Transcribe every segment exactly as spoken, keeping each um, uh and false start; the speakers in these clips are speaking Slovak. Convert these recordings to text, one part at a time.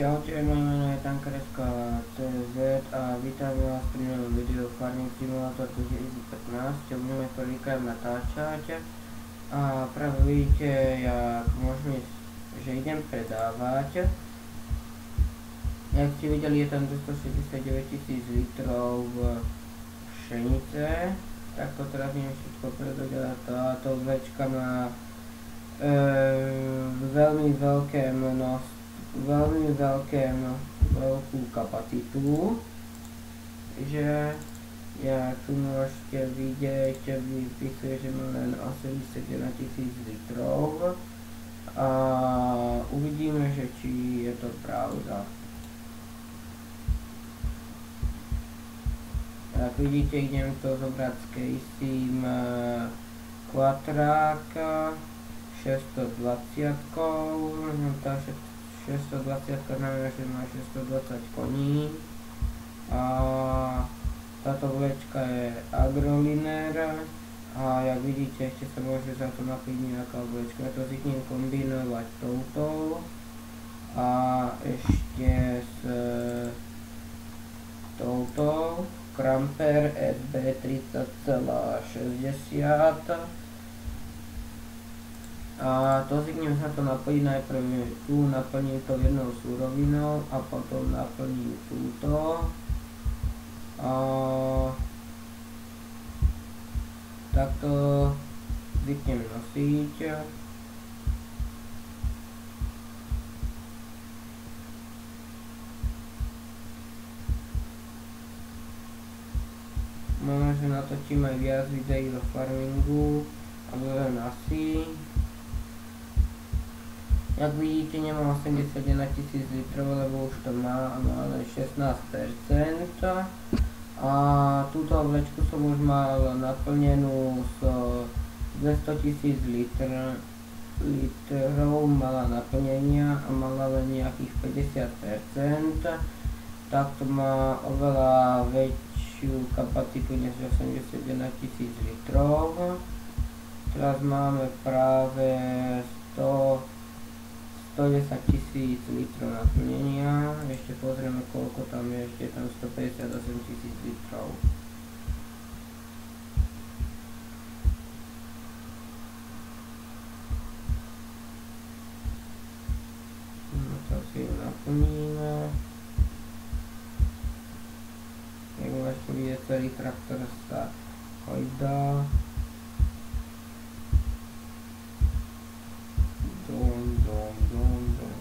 Čaute, moje meno je Tankereska bodka cé zet a vítam vás pri novom videu Farming Simulator dvetisícpätnásť. Budeme prvýkrát natáčať a práve vidíte, jak môžeme, že idem predávať. Jak ste videli, je tam dvestošesťdesiatdeväť tisíc litrov pšenice. Tak to teraz idem všetko predať a táto večka má e, veľmi veľké množstvo veľmi veľké, no, veľkú kapacitu, že ja tu môžete vidieť, vypisuje, že má len osemdesiatjeden tisíc litrov a uvidíme, že či je to pravda. Ak vidíte, idem to zobrať s Casey Quattrack šesťstodvadsať, no takže šesťstodvadsať znamená, že má šesťstodvadsať koní a táto vlečka je agroliner a jak vidíte, ešte sa môže za to napiť nejaká vlečka. Ja to zvyknem kombinovať touto a ešte s touto Kramper es bé tridsať celá šesťdesiat. A to zvyknem sa to naplniť najprv tu, naplním to jednou súrovinou a potom naplním túto. A takto zvyknem nosiť. Možno, že natočím aj viac videí o farmingu alebo len asi. Jak vidíte, nemá osemdesiatjeden tisíc litrov, lebo už to má, má len šestnásť percent. A túto vlečku som už mal naplnenú s dvesto tisíc litrov mala naplnenia a mala len nejakých päťdesiat percent. Takto má oveľa väčšiu kapacitu než osemdesiatjeden tisíc litrov. Teraz máme práve sto stodesať tisíc litrov naplnenia. Ešte pozrieme, koľko tam je, ešte je tam stopäťdesiatosem tisíc litrov. No to si ju naplníme. Jak môžete vidieť, celý traktor sa hojdá. Dum, dum, dum, dum.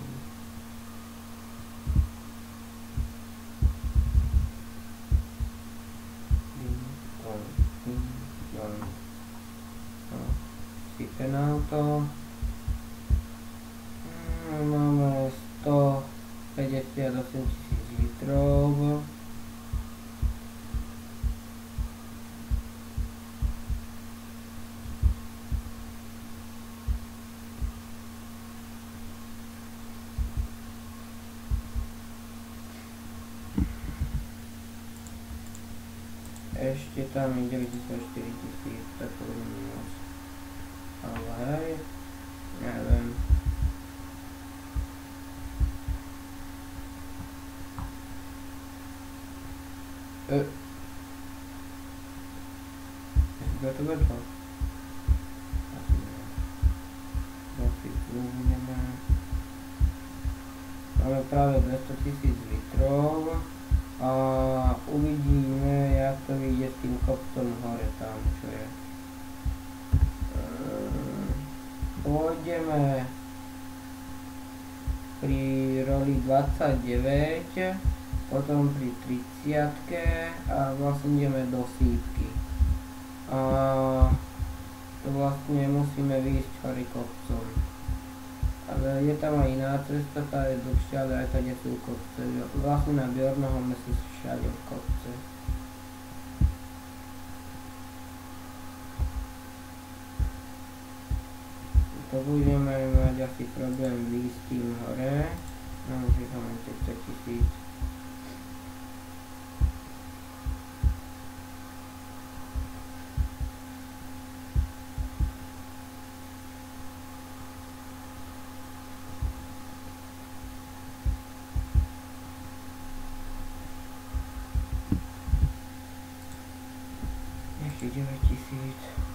Dum, dum, dum. No, sype nám to. Máme stopäťdesiatosem tisíc litrov. Ešte tam je deväťdesiatštyri tisíc, tak to bude moc. Ale hej, neviem. E. Ešte to vedlo. Asi neviem. Zase tu budeme. Máme práve dvesto tisíc litrov. A uvidíme, jak to vyjde s tým kopcom hore tam, čo je. Pôjdeme pri roli dvadsaťdeväť, potom pri tridsiatke a vlastne ideme do sípky. A to vlastne musíme výjsť hore kopcom. Ale je tam aj iná cesta, tá je dlhšia, ale aj tady sú kopce. Vlastne na Bjornohome sú všade kopce. To budeme mať asi problém výjsť tým hore. No už je tam len tridsať tisíc. deväť tisíc.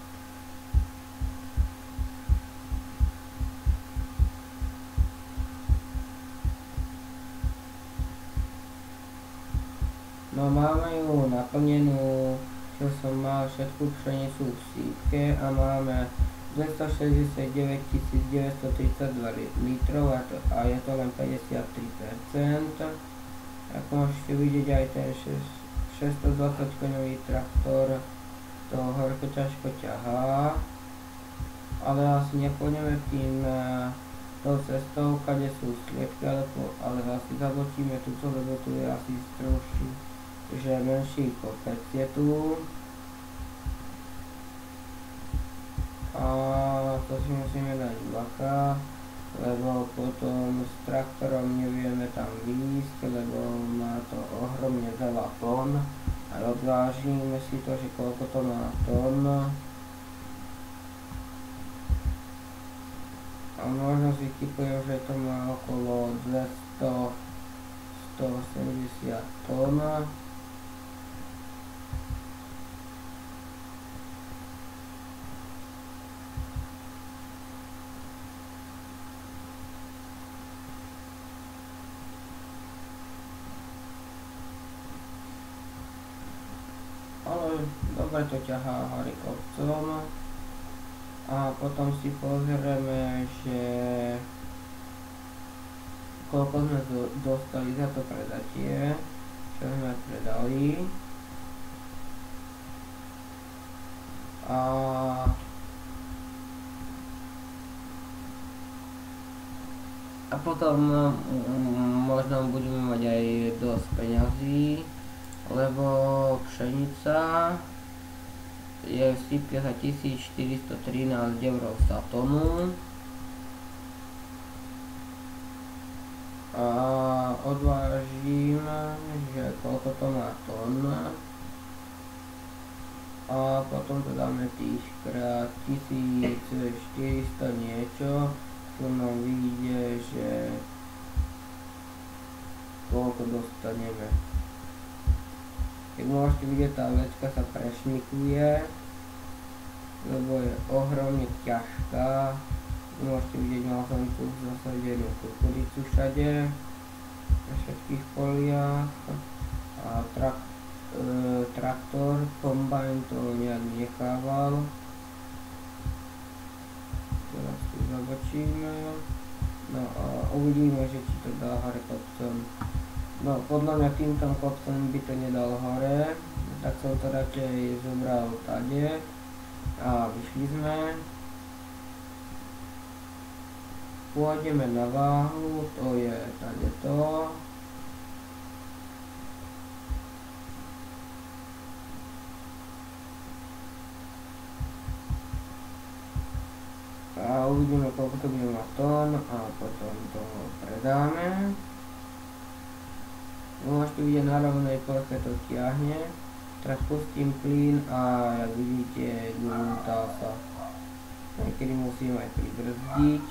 No máme ju naplnenú, čo som mal všetku pšenicu v sípke a máme dvestošesťdesiatdeväť tisíc deväťstotridsaťdva litrov a, to, a je to len päťdesiattri percent. Ako môžete vidieť, aj ten šesťstodvadsať koňový traktor to horko ťažko ťahá, ale asi nepôjdeme tým tou cestou, kade sú sliepky, ale, ale asi zabočíme tuto, lebo tu je asi troši, že menší kopec je tu. A to si musíme dať bacha, lebo potom s traktorom nevieme tam výjsť, lebo má to ohromne veľa tón. A odvážime si to, že koľko to má tón. A možno si typujem, že to má okolo dvesto až stoosemdesiat tón. Ale dobre to ťahá hore kopcom. A potom si pozrieme, že koľko sme do, dostali za to predatie, čo sme predali. A a potom mm, možno budeme mať aj dosť peňazí, lebo pšenica je v sípke za tisícštyristotrinásť eur za tonu a odvážim, že koľko to má tón a potom to dáme tých krát tisícštyristo niečo, tu nám vyjde, že koľko dostaneme. Jak môžete vidieť, tá vecka sa prešmikuje, lebo je ohromne ťažká. Môžete vidieť, mal som tu zasadenú kukuricu všade, na všetkých poliach. A trak, e, traktor, kombajn to nejak nechával. Teraz tu zabočíme. No a uvidíme, že či to dá hore kopcom. No, podľa mňa týmto kopcom by to nedal hore, tak som to radšej zobral tade a vyšli sme. Pôjdeme na váhu, to je tade to. A uvidíme, koľko to bude mať tón a potom to predáme. Môžete vidieť, na rovnej ploche to tiahne. Teraz pustím plyn a jak vidíte, gulúta sa. Niekedy musím aj pribrzdiť.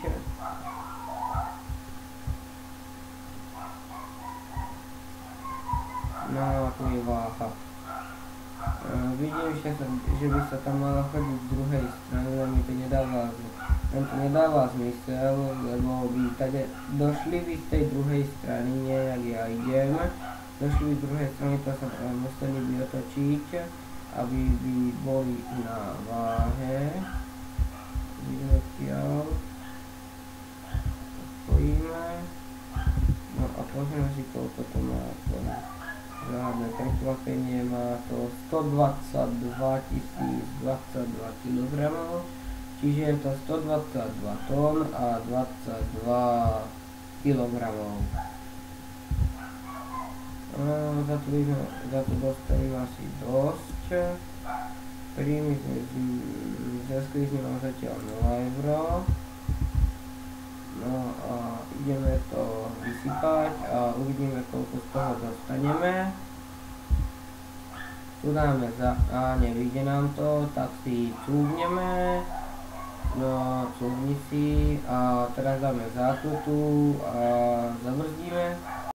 No a tu je váha. E, vidím, že, sa, že by sa tam mala chodiť z druhej strany, ale mi to nedáva, to nedáva zmysel, lebo by tady došli by z tej druhej strany, nie jak ja idem, došli by z druhej strany, to sa museli by otočiť, aby by boli na váhe. Vidíme kiaľ. Spojíme. No a pozrieme si, koľko to má to. Žiadne prekvapenie, má to stodvadsaťdva tisíc dvadsaťdva kilogramov, čiže je to stodvadsaťdva tón a dvadsaťdva kilogramov. No, za to, sme, za to dostali asi dosť. Príjmy sme získali sme vám zatiaľ nula eur. No a ideme to vysypať a uvidíme, koľko z toho dostaneme. Tu dáme za a nevyjde nám to, tak si cúvneme. No, cúvni si a teraz dáme zákrutu a zabrzdíme.